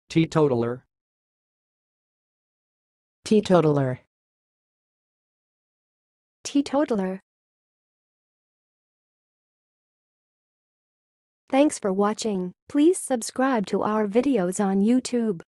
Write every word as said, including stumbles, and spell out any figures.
teetotaler, teetotaler, teetotaler. Thanks for watching. Please subscribe to our videos on YouTube.